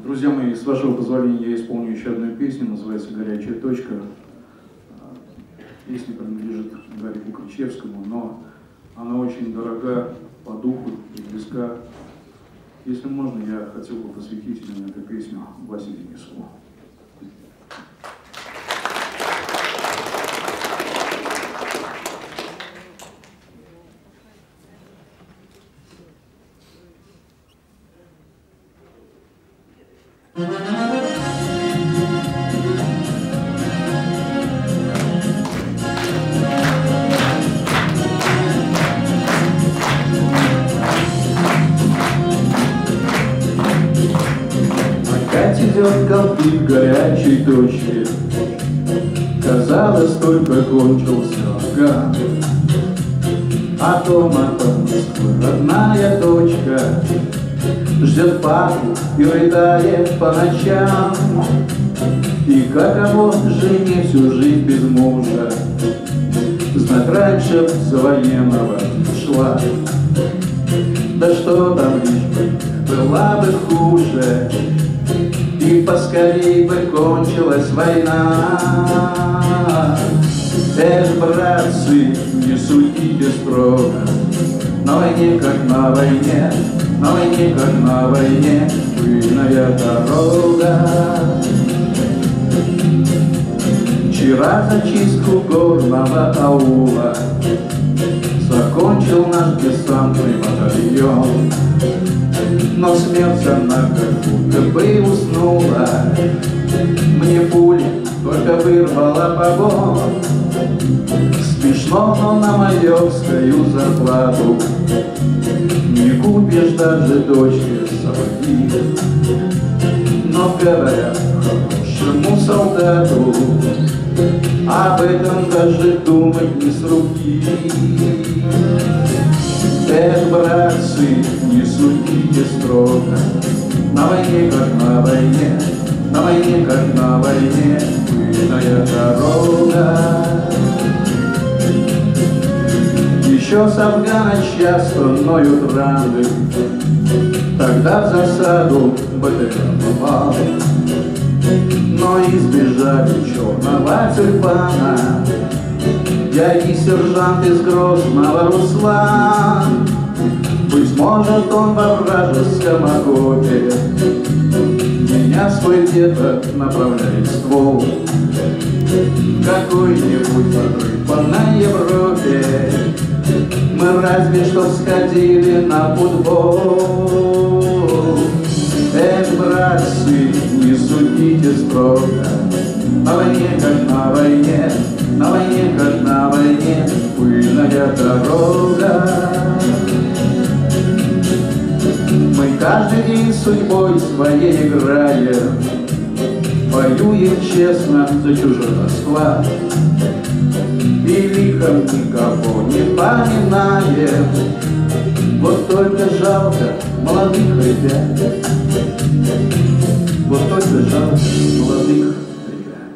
Друзья мои, с вашего позволения я исполню еще одну песню, называется «Горячая точка». Песня принадлежит Гарику Кричевскому, но она очень дорога по духу и близка. Если можно, я хотел бы посвятить именно эту песню Васе Денисову. Опять идет конфликт горячей точки. Казалось, только кончился огонь. А дома под Москвой родная дочка ждет папу и рыдает по ночам. И каково жене всю жизнь без мужа, знать раньше за военного шла. Да что там лишь бы, была бы хуже, и поскорей бы кончилась война. Эх, братцы, не судите строго, на войне как на войне, на войне как на войне, пыльная дорога. Вчера зачистку горного аула закончил наш десантный батальон. Но смерть она как будто бы уснула, мне пуля только вырвала погон. Смешно, но на майорскую зарплату не купишь даже дочке сапоги. Но говорят хорошему солдату, об этом даже думать не с руки. Эх, братцы, не судите строго, на войне как на войне, на войне как на войне, пыльная дорога. Еще с Афгана часто ноют раны, тогда в засаду батальон попал. Но избежали черного тюльпана дядя сержант из Грозного Руслан. Быть может, он во вражеском окопе меня свой деток направляет ствол. Какой-нибудь подрыв на Европе мы разве что сходили на футбол. Эх, братцы, не судите строго, на войне как на войне, на войне как на войне, пыльная дорога. Мы каждый день судьбой своей играем, воюем честно за чужой расклад, и лихом никого не поминаем. Вот только жалко молодых ребят, вот только жалко молодых ребят.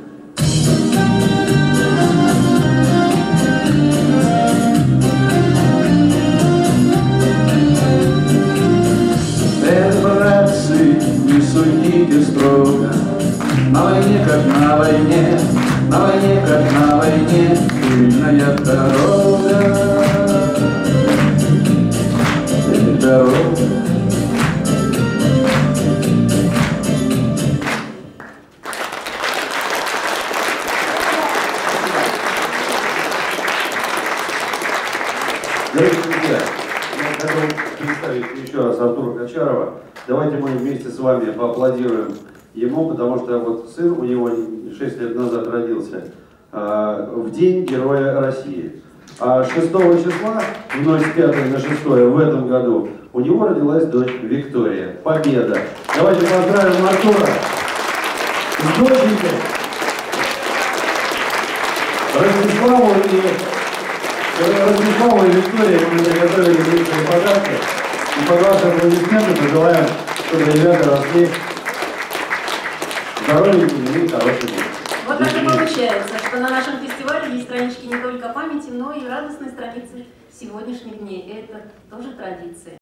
Эх, братцы, не судите строго, на войне как на войне, на войне как на войне, пыльная дорога. Дорога. Дорогие друзья, я хотел представить еще раз Артура Качарова. Давайте мы вместе с вами поаплодируем ему, потому что вот сын у него 6 лет назад родился в День Героя России. А 6 числа, ночь с 5 на 6 в этом году, у него родилась дочь Виктория. Победа! Давайте поздравим Артура с доченькой. Рождество и Виктория мы заготовили личные подарки. И под ваши аплодисменты пожелаем, чтобы ребята росли здоровенькими и хорошими. Вот так и получается, что на нашем фестивале есть странички не только памяти, но и радостной страницы сегодняшних дней. Это тоже традиция.